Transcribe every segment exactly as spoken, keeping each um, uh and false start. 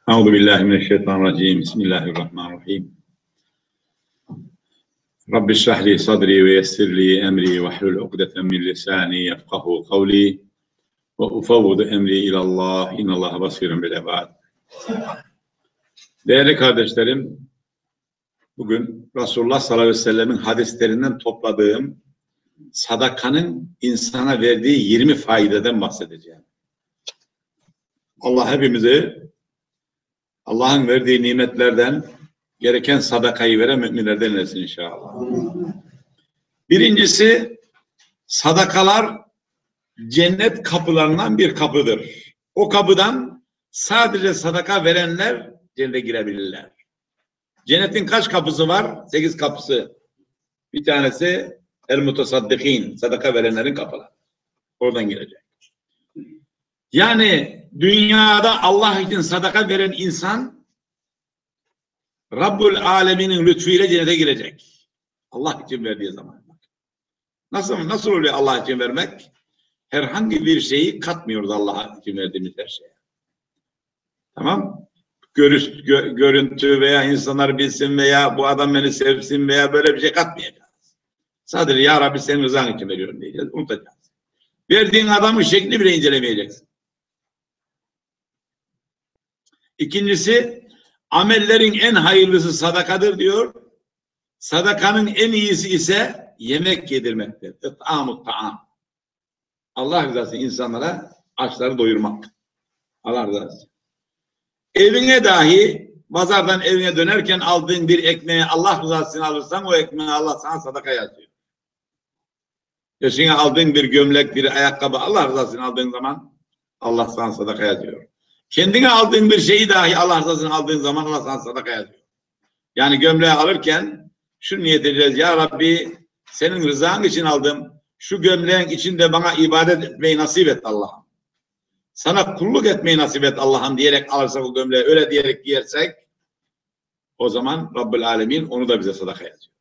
Euzubillahimineşşeytanirracim. Bismillahirrahmanirrahim. Rabbi şrah li sadri ve yessir li emri ve hlul ukdeten min lisani yefkahu kavli ve ufavvudu emri ilallah. İnnallâhe basirun bil ibad. Değerli kardeşlerim, bugün Resulullah sallallahu aleyhi ve sellemin hadislerinden topladığım sadakanın insana verdiği yirmi faydadan bahsedeceğim. Allah hepimizi Allah'ın verdiği nimetlerden gereken sadakayı veren müminlerden eylesin inşallah. Birincisi, sadakalar cennet kapılarından bir kapıdır. O kapıdan sadece sadaka verenler cennete girebilirler. Cennetin kaç kapısı var? Sekiz kapısı. Bir tanesi el-mutasaddikin, sadaka verenlerin kapıları. Oradan girecek. Yani dünyada Allah için sadaka veren insan Rabbul Alemin'in lütfuyla cennete girecek. Allah için verdiği zaman. Nasıl nasıl oluyor Allah için vermek? Herhangi bir şeyi katmıyoruz Allah için verdiğimiz her şeye. Tamam? Görüş, gö, görüntü veya insanlar bilsin veya bu adam beni sevsin veya böyle bir şey katmayacağız. Sadece ya Rabbi senin rızan için veriyorum diyeceğiz. Unutacağız. Verdiğin adamın şeklini bile incelemeyeceksin. İkincisi, amellerin en hayırlısı sadakadır diyor. Sadakanın en iyisi ise yemek yedirmektir. İt'amut ta'am. Allah rızası insanlara açları doyurmak. Allah rızası. Evine dahi pazardan evine dönerken aldığın bir ekmeği Allah rızasını alırsan o ekmeği Allah sana sadaka yazıyor. Yaşına aldığın bir gömlek, bir ayakkabı Allah rızasını aldığın zaman Allah sana sadaka yazıyor. Kendine aldığın bir şeyi dahi Allah rızasını aldığın zaman Allah sana sadaka yazıyor. Yani gömleği alırken şu niyet edeceğiz. Ya Rabbi senin rızan için aldım. Şu gömleğin içinde bana ibadet etmeyi nasip et Allah'ım. Sana kulluk etmeyi nasip et Allah'ım diyerek alırsak o gömleği öyle diyerek giyersek o zaman Rabbul Alemin onu da bize sadaka yazıyor.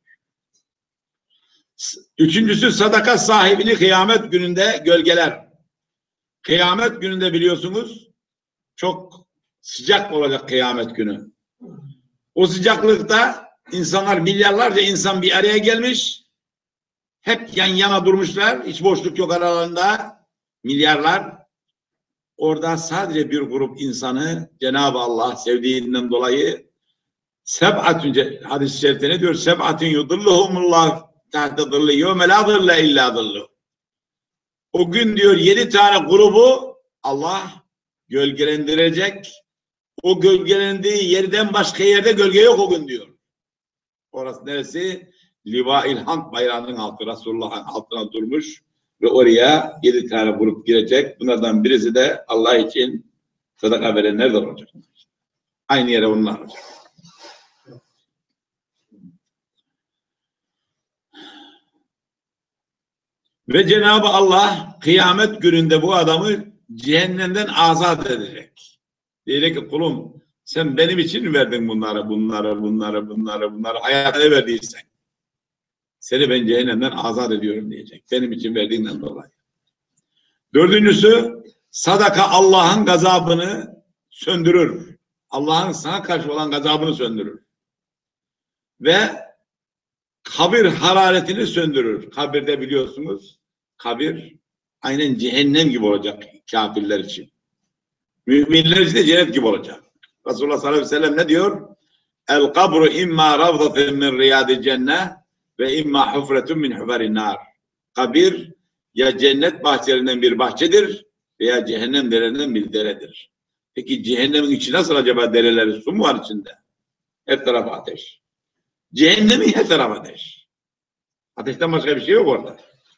Üçüncüsü sadaka sahibini kıyamet gününde gölgeler. Kıyamet gününde biliyorsunuz çok sıcak olacak kıyamet günü. O sıcaklıkta insanlar, milyarlarca insan bir araya gelmiş. Hep yan yana durmuşlar. Hiç boşluk yok aralarında. Milyarlar. Orada sadece bir grup insanı Cenab-ı Allah sevdiğinden dolayı seb'atün, hadis-i şerifte ne diyor? Seb'atün yudulluhumullah tahta zilli yevme la zille illa zilluh. O gün diyor yedi tane grubu Allah gölgelendirecek. O gölgelendiği yerden başka yerde gölge yok o gün diyor. Orası neresi? Liva-il Hamd bayrağının altı, Resulullah'ın altına durmuş ve oraya yedi tane grup girecek. Bunlardan birisi de Allah için sadaka verenler de olacak. Aynı yere onlar olacak. Ve Cenab-ı Allah kıyamet gününde bu adamı cehennemden azat edecek. Diyecek ki kulum sen benim için mi verdin bunları, bunları, bunları, bunları, bunları hayata verdiysen. Seni ben cehennemden azat ediyorum diyecek. Benim için verdiğinden dolayı. Dördüncüsü sadaka Allah'ın gazabını söndürür. Allah'ın sana karşı olan gazabını söndürür. Ve kabir hararetini söndürür. Kabirde biliyorsunuz kabir aynen cehennem gibi olacak kafirler için. Müminler için de cennet gibi olacak. Resulullah sallallahu aleyhi ve sellem ne diyor? El kabru imma ravdatun min riyadil cennet ve imma hufretun min hufarin nar. Kabir ya cennet bahçelerinden bir bahçedir veya cehennem derelerinden bir deredir. Peki cehennemin içi nasıl acaba dereleri? Su mu var içinde? Her taraf ateş. Cehennemin her taraf ateş. Ateşten başka bir şey yok orada.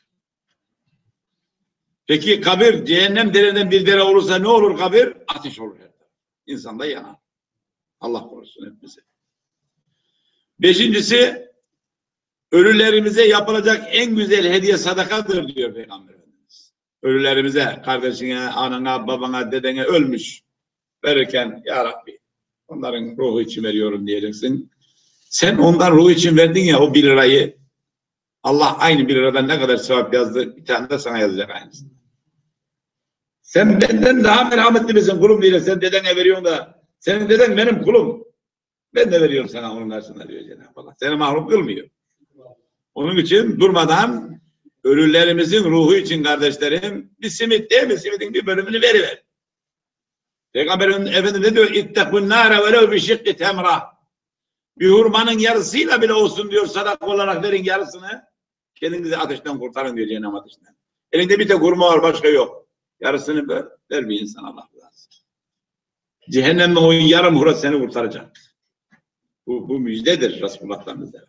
Peki kabir cehennem dereden bir dere olursa ne olur kabir? Ateş olur. İnsan da yanar. Allah korusun hepimizi. Beşincisi ölülerimize yapılacak en güzel hediye sadakadır diyor Peygamber Efendimiz. Ölülerimize, kardeşine, anana, babana, dedene ölmüş verirken ya Rabbi onların ruhu için veriyorum diyeceksin. Sen ondan ruhu için verdin ya o bir lirayı. Allah aynı bir liradan ne kadar sevap yazdı bir tane de sana yazacak aynısını. Sen benden daha merhametli misin kulum diye sen dedene veriyorsun da Senin deden benim kulum. Ben de veriyorum sana onun karşısında diyor Cenab-ı Allah. Seni mahrum kılmıyor. Onun için durmadan ölülerimizin ruhu için kardeşlerim bir simit değil mi? Simitin bir bölümünü veriver. Peygamberin Efendimiz ne diyor? İttekun nâre velev bi şikki temrah. Bir hurmanın yarısıyla bile olsun diyor, sadaka olarak verin yarısını. Kendinizi ateşten kurtarın diyor, cehennem ateşinden. Elinde bir tek hurma var, başka yok. Yarısını ver, ver bir insan Allah razı. Cehennemde o yarım hurma seni kurtaracak. Bu, bu müjdedir Resulullah'tan bize.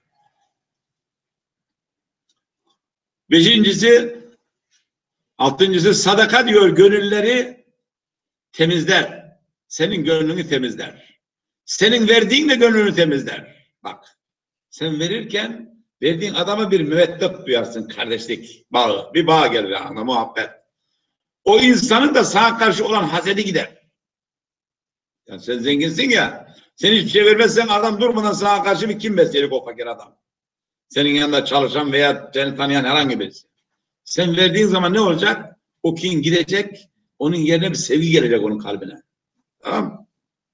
Beşincisi, altıncısı sadaka diyor, gönülleri temizler. Senin gönlünü temizler. Senin verdiğin de gönlünü temizler. Bak, sen verirken verdiğin adama bir müveddet duyarsın, kardeşlik bağı. Bir bağ gelir yanına, muhabbet. O insanın da sana karşı olan hasedi gider. Yani sen zenginsin ya, sen hiçbir şey vermezsen adam durmadan sana karşı bir kim besleyecek o fakir adam? Senin yanında çalışan veya seni tanıyan herhangi birisi. Sen verdiğin zaman ne olacak? O kin gidecek, onun yerine bir sevgi gelecek onun kalbine. Tamam mı?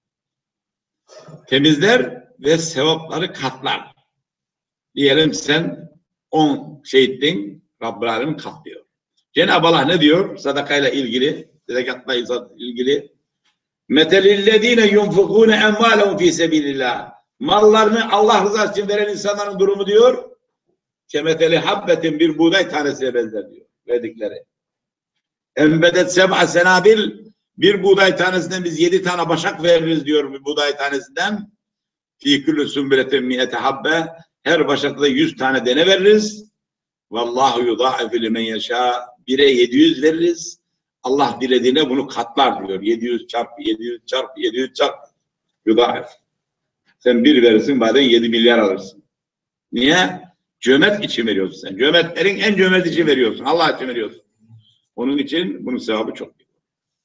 Temizler ve sevapları katlar. Diyelim sen on şehittin, Rabbül Alemin katlıyor. Cenab-ı Allah ne diyor? Sadakayla ilgili, zekatla ilgili. Metelillezine yunfukune emvalehum fi sebilillah. Mallarını Allah rızası için veren insanların durumu diyor. Kemeteli habbetin, bir buğday tanesine benzer diyor. Verdikleri. Embedet seb'a senabil, bir buğday tanesinden biz yedi tane başak veririz diyor bir buğday tanesinden. Fi kulli sümbületin mi'ete habbe, her başakta da yüz tane dene veririz. Vallahu yudâifu limen yeşâ, bire yedi yüz veririz. Allah dilediğine bunu katlar diyor. yedi yüz çarpı yedi yüz çarpı yedi yüz çarpı yudâif. Sen bir verirsin, bazen yedi milyar alırsın. Niye? Cömert için veriyorsun sen. Cömertlerin en cömert için veriyorsun. Allah için veriyorsun. Onun için bunun sevabı çok büyük.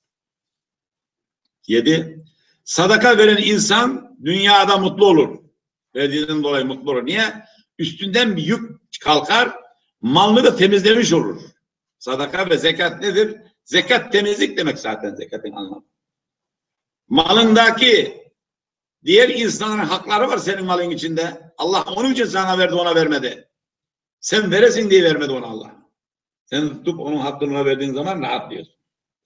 Yedi. Sadaka veren insan dünyada mutlu olur. Verdiğinden dolayı mutlu olur. Niye? Üstünden bir yük kalkar, malını da temizlemiş olur. Sadaka ve zekat nedir? Zekat temizlik demek zaten, zekatın anlamı. Malındaki diğer insanların hakları var senin malın içinde. Allah onun için sana verdi, ona vermedi. Sen veresin diye vermedi ona Allah. Sen tutup onun hakkını verdiğin zaman rahatlıyorsun.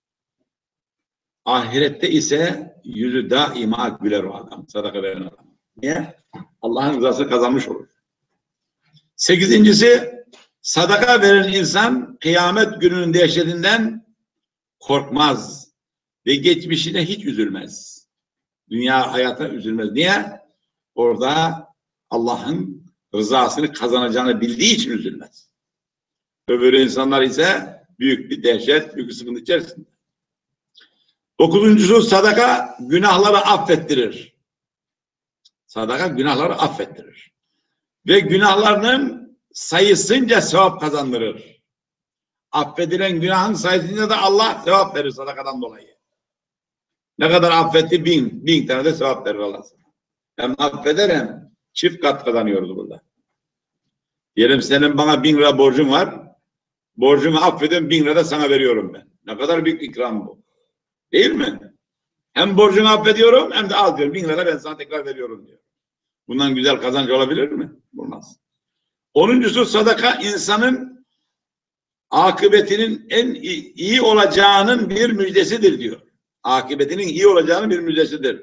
Ahirette ise yüzü daima güler o adam, sadaka veren adam. Niye? Allah'ın rızası kazanmış olur. Sekizincisi, sadaka veren insan kıyamet gününün dehşetinden korkmaz ve geçmişine hiç üzülmez. Dünya hayata üzülmez. Niye? Orada Allah'ın rızasını kazanacağını bildiği için üzülmez. Öbür insanlar ise büyük bir dehşet, büyük bir sıkıntı içerisinde. Dokuzuncusu, sadaka günahları affettirir. Sadaka günahları affettirir. Ve günahlarının sayısınca sevap kazandırır. Affedilen günahın sayısınca da Allah sevap verir sadakadan dolayı. Ne kadar affetti? Bin. Bin tane de sevap verir Allah sana. Hem affeder hem çift kat kazanıyoruz burada. Diyelim senin bana bin lira borcun var. Borcumu affedin, bin lira da sana veriyorum ben. Ne kadar büyük ikram bu. Değil mi? Hem borcunu affediyorum hem de al diyorum. Bin lira ben sana tekrar veriyorum diyor. Bundan güzel kazanç olabilir mi? Olmaz. Onuncusu, sadaka insanın akıbetinin en iyi olacağının bir müjdesidir diyor. Akıbetinin iyi olacağının bir müjdesidir.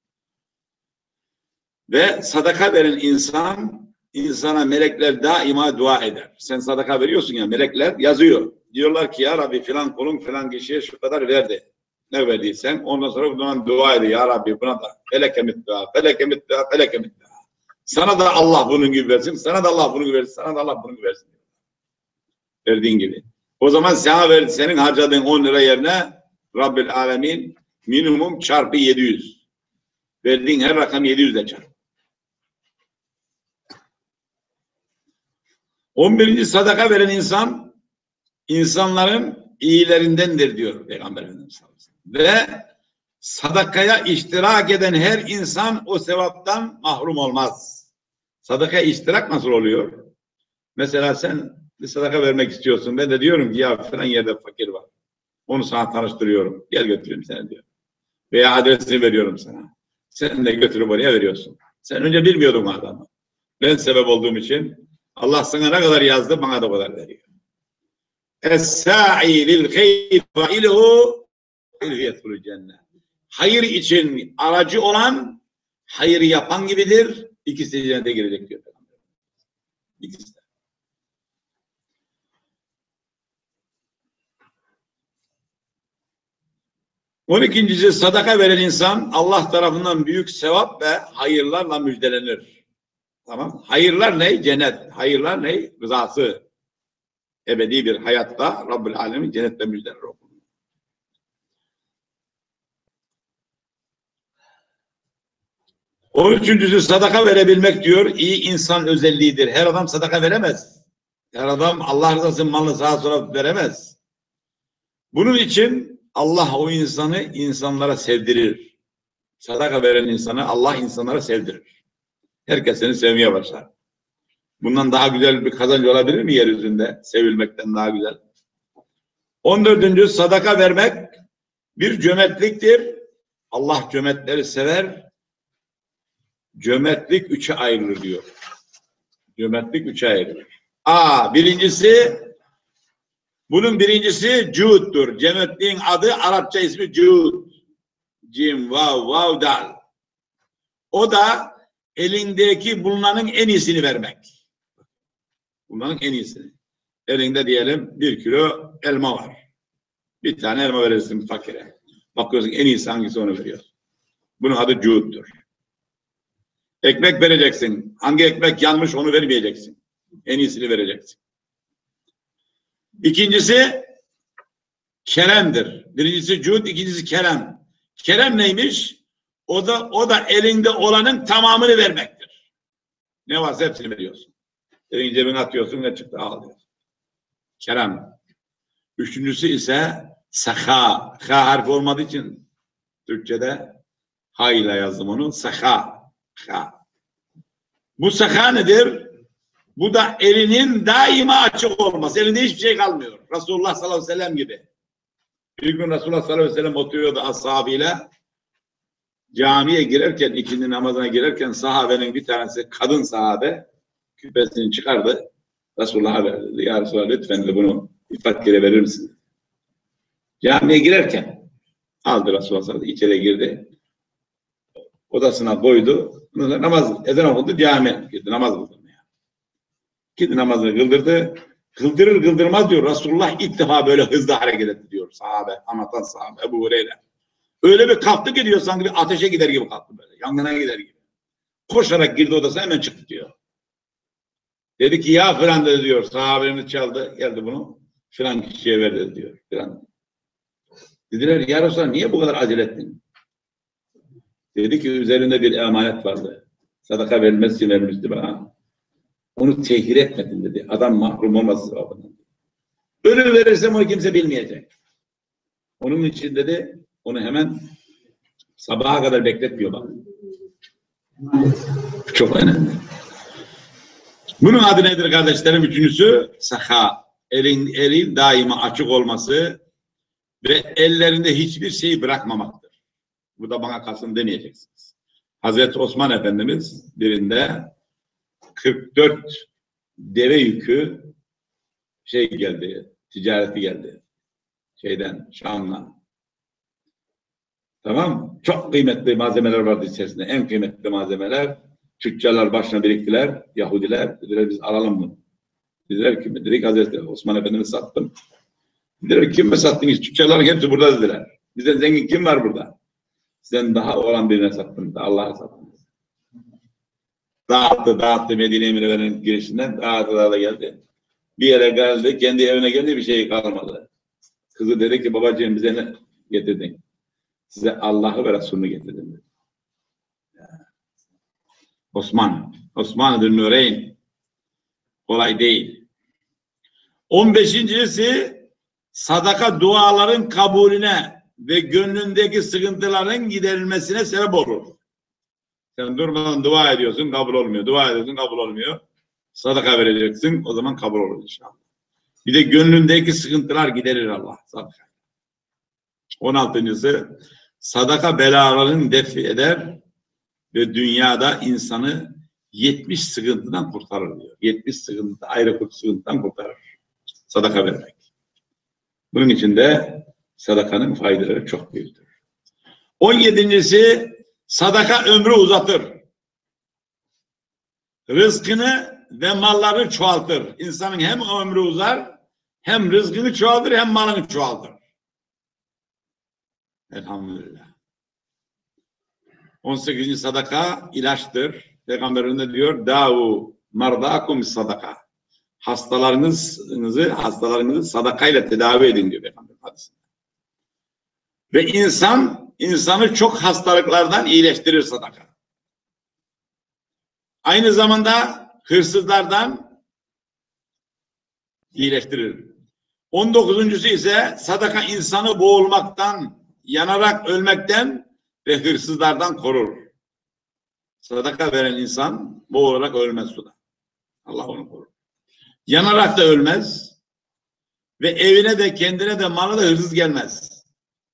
Ve sadaka veren insan, insana melekler daima dua eder. Sen sadaka veriyorsun ya, melekler yazıyor. Diyorlar ki ya Rabbi filan kulun filan kişiye şu kadar verdi. Ne verdiysen ondan sonra bu zaman dua ediyor. Ya Rabbi buna da feleke mitdua, feleke mitdua, feleke mitdua. Sana da Allah bunun gibi versin, sana da Allah bunun gibi versin, sana da Allah bunun gibi versin. Verdiğin gibi. O zaman sana verdi, senin harcadığın on lira yerine Rabbül Alemin minimum çarpı yedi yüz. Verdiğin her rakam yedi yüz de çarp. on birinci sadaka veren insan insanların iyilerindendir diyor Peygamber Efendimiz. Ve sadakaya iştirak eden her insan o sevaptan mahrum olmaz. Sadakaya iştirak nasıl oluyor? Mesela sen bir sadaka vermek istiyorsun. Ben de diyorum ki ya falan yerde fakir var. Onu sana tanıştırıyorum. Gel götüreyim seni diyor. Veya adresini veriyorum sana. Sen de götürüp oraya veriyorsun. Sen önce bilmiyordun adamı. Ben sebep olduğum için Allah sana ne kadar yazdı, bana da o kadar veriyor. Es-sa'i lil hayr fa'iluhu yedhulul cennet. Hayır için aracı olan hayırı yapan gibidir. İkisi cennete girecek diyor. İkisi de. On ikincisi sadaka veren insan Allah tarafından büyük sevap ve hayırlarla müjdelenir. Tamam. Hayırlar ne? Cennet. Hayırlar ne? Rızası. Ebedi bir hayatta Rabbül Alemin cennette müjdeler olur. On üçüncüsü sadaka verebilmek diyor. İyi insan özelliğidir. Her adam sadaka veremez. Her adam Allah rızası malını sağa sola veremez. Bunun için Allah o insanı insanlara sevdirir. Sadaka veren insanı Allah insanlara sevdirir. Herkes seni sevmeye başlar. Bundan daha güzel bir kazancı olabilir mi yeryüzünde? Sevilmekten daha güzel. On dördüncü sadaka vermek bir cömertliktir. Allah cömertleri sever. Cömertlik üçe ayrılır diyor. Cömertlik üçe ayrılır. A, birincisi, bunun birincisi cuddur. Cömertliğin adı Arapça ismi cud. Cim, vav, vav, dal. O da elindeki bulunanın en iyisini vermek. Bulunanın en iyisini. Elinde diyelim bir kilo elma var. Bir tane elma verirsin fakire. Bakıyorsun en iyisi hangisi, onu veriyor. Bunun adı cuddur. Ekmek vereceksin. Hangi ekmek yanmış onu vermeyeceksin. En iyisini vereceksin. İkincisi keremdir. Birincisi cud, ikincisi kerem. Kerem neymiş? O da o da elinde olanın tamamını vermektir. Ne varsa hepsini veriyorsun. Elin cebine atıyorsun, ne çıktı ağlıyorsun. Kerem. Üçüncüsü ise saha. Ha harfi olmadığı için Türkçe'de ha ile yazdım onu. Saha. Ha. Bu saha nedir? Bu da elinin daima açık olması. Elinde hiçbir şey kalmıyor. Resulullah sallallahu aleyhi ve sellem gibi. Bir gün Resulullah sallallahu aleyhi ve sellem oturuyordu ashabıyla. Camiye girerken, ikindi namazına girerken sahabenin bir tanesi, kadın sahabe, küpesini çıkardı. Resulullah'a verdi. Ya Resulallah lütfen de bunu bir fakire verir misin? Camiye girerken aldı Resulullah sallallahu aleyhi ve sellem, içeri girdi. Odasına koydu. Namaz, ezan okundu, camiye girdi. Namaz kıldı. Gidi namazını kıldırdı. Kıldırır kıldırmaz diyor. Resulullah ilk defa böyle hızlı hareket etti diyor. Sahabe, anlatan sahabe, Ebu Hureyre. Öyle bir kalktı ki diyor, sanki bir ateşe gider gibi kalktı böyle. Yangına gider gibi. Koşarak girdi odasına, hemen çıktı diyor. Dedi ki ya filan dedi diyor. Sahabemiz çaldı. Geldi bunu. Filan kişiye verdi diyor. Filan. Dediler ya Resulallah niye bu kadar acele ettin? Dedi ki üzerinde bir emanet vardı. Sadaka verilmesi için vermişti bana. Onu tehir etmedin dedi. Adam mahrum olmaz sevabından. Ölü verirsem onu kimse bilmeyecek. Onun için dedi, onu hemen sabaha kadar bekletmiyor bak. Çok önemli. Bunun adı nedir kardeşlerim? Üçüncüsü saha. Elin, elin daima açık olması ve ellerinde hiçbir şeyi bırakmamaktır. Bu da bana kalsın demeyeceksiniz. Hazreti Osman Efendimiz birinde kırk dört deve yükü şey geldi, ticareti geldi. Şeyden, Şam'la. Tamam. Çok kıymetli malzemeler vardı içerisinde. En kıymetli malzemeler. Tüccarlar başına biriktiler. Yahudiler. Dediler biz alalım bunu. Dediler ki, dedik Hazreti Osman Efendimiz sattım. Dediler kime sattınız? Tüccarların hepsi burada dediler. Bizden zengin kim var burada? Sizden daha olan birine sattım. Allah'a sattım. Dağıttı, dağıttı Medine-i Münevvere'nin girişinden. Dağıttı, dağıttı geldi. Bir yere geldi, kendi evine geldi, bir şey kalmadı. Kızı dedi ki babacığım bize ne getirdin? Size Allah'ı ve Resulünü getirdim dedi. Osman, Osman-ı Nüreyn. Kolay değil. On beşincisi sadaka duaların kabulüne ve gönlündeki sıkıntıların giderilmesine sebep olur. Sen durmadan dua ediyorsun, kabul olmuyor. Dua ediyorsun, kabul olmuyor. Sadaka vereceksin, o zaman kabul olur inşallah. Bir de gönlündeki sıkıntılar giderir Allah. Sadaka. On altıncısı sadaka belalarını def eder ve dünyada insanı yetmiş sıkıntıdan kurtarır diyor. yetmiş sıkıntı, ayrı sıkıntıdan kurtarır. Sadaka vermek. Bunun için de sadakanın faydaları çok büyüktür. on yedincisi sadaka ömrü uzatır. Rızkını ve malları çoğaltır. İnsanın hem ömrü uzar, hem rızkını çoğaltır, hem malını çoğaltır. Elhamdülillah. on sekizinci sadaka ilaçtır. Peygamberimiz de diyor, Davu mardakum sadaka. Hastalarınızı, hastalarınızı sadakayla tedavi edin diyor Peygamber hadisinde. Ve insan, insanı çok hastalıklardan iyileştirir sadaka. Aynı zamanda hırsızlardan iyileştirir. on dokuzuncusu ise sadaka insanı boğulmaktan, yanarak ölmekten ve hırsızlardan korur. Sadaka veren insan boğularak ölmez suda. Allah onu korur. Yanarak da ölmez ve evine de kendine de malına da hırsız gelmez.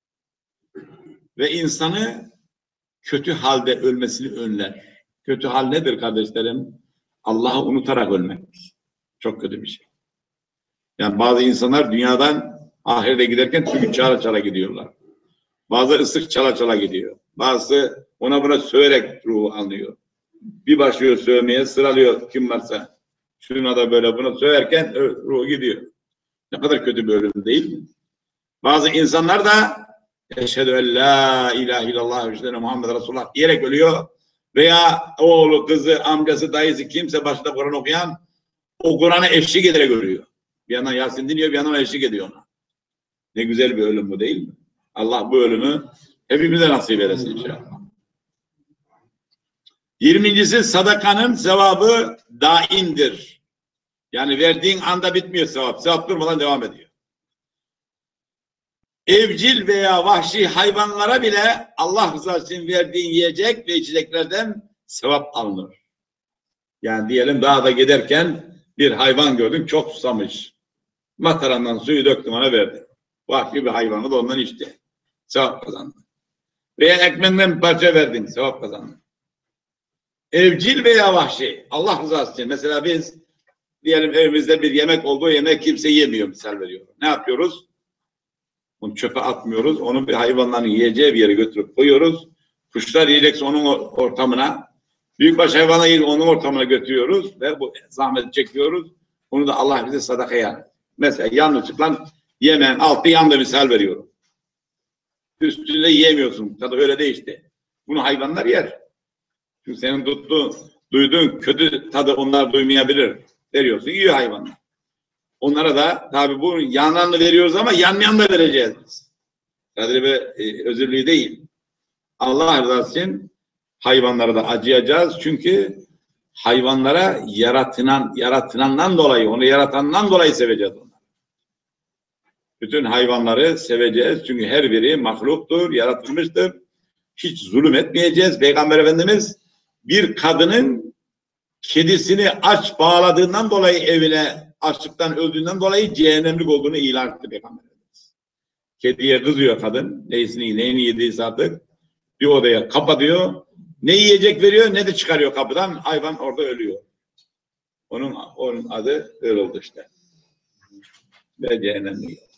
Ve insanı kötü halde ölmesini önler. Kötü hal nedir kardeşlerim? Allah'ı unutarak ölmek. Çok kötü bir şey. Yani bazı insanlar dünyadan ahirete giderken türkü çala çala gidiyorlar. Bazı ıslık çala çala gidiyor. Bazısı ona buna söverek ruhu alıyor. Bir başlıyor sövmeye, sıralıyor kim varsa. Şuna da böyle buna söverken ruhu gidiyor. Ne kadar kötü bir ölüm değil mi? Bazı insanlar da eşhedü en la ilahe illallah ve eşhedü enne Muhammed Resulullah diyerek ölüyor. Veya oğlu, kızı, amcası, dayısı kimse başta Kur'an okuyan o Kur'an'a eşlik ederek ölüyor. Bir yandan Yasin dinliyor, bir yandan eşlik ediyor ona. Ne güzel bir ölüm bu değil mi? Allah bu ölümü hepimize nasip eylesin inşallah. yirmincisi sadakanın sevabı daimdir. Yani verdiğin anda bitmiyor sevap. Sevap durmadan devam ediyor. Evcil veya vahşi hayvanlara bile Allah rızası için verdiğin yiyecek ve içeceklerden sevap alınır. Yani diyelim dağda giderken bir hayvan gördün çok susamış. Matarandan suyu döktüm ona verdim. Vahşi bir hayvanı da ondan içti. Sevap kazandın. Veya ekmeğinden bir parça verdin. Sevap kazandın. Evcil veya vahşi. Allah rızası için. Mesela biz diyelim evimizde bir yemek olduğu yemek kimse yemiyor misal veriyorum. Ne yapıyoruz? Onu çöpe atmıyoruz. Onu bir hayvanların yiyeceği bir yere götürüp koyuyoruz. Kuşlar yiyecekse onun ortamına, büyükbaş hayvanlar yiyecek onun ortamına götürüyoruz ve bu zahmeti çekiyoruz. Onu da Allah bize sadaka yani. Mesela yanlışlıkla yemeğin altı yandı misal veriyorum. Üstünde yiyemiyorsun. Tadı öyle değişti. Bunu hayvanlar yer. Çünkü senin tuttuğun, duyduğun kötü tadı onlar duymayabilir. Veriyorsun, yiyor hayvanlar. Onlara da tabi bu yanlarını veriyoruz ama yanmayan da vereceğiz biz. Kadir ve e, özürlüğü değil. Allah rızası için hayvanlara da acıyacağız. Çünkü hayvanlara yaratılan, yaratılandan dolayı, onu yaratandan dolayı seveceğiz onları. Bütün hayvanları seveceğiz. Çünkü her biri mahluktur, yaratılmıştır. Hiç zulüm etmeyeceğiz. Peygamber Efendimiz bir kadının kedisini aç bağladığından dolayı evine açlıktan öldüğünden dolayı cehennemlik olduğunu ilan etti Peygamber Efendimiz. Kediye kızıyor kadın. Neyisini, neyini yediyse artık bir odaya kapatıyor. Ne yiyecek veriyor ne de çıkarıyor kapıdan. Hayvan orada ölüyor. Onun, onun adı öyle oldu işte. Ve cehennemlik.